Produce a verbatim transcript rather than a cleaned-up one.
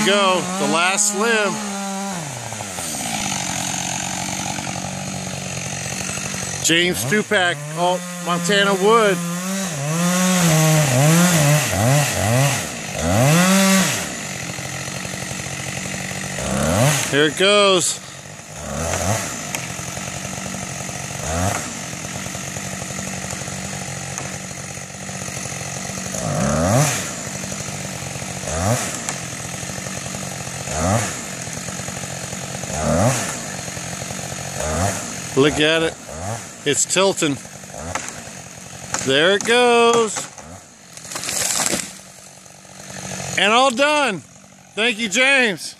go, the last limb. James Stupack, oh, Montana Wood. Here it goes. Look at it. It's tilting. There it goes. And all done. Thank you, James.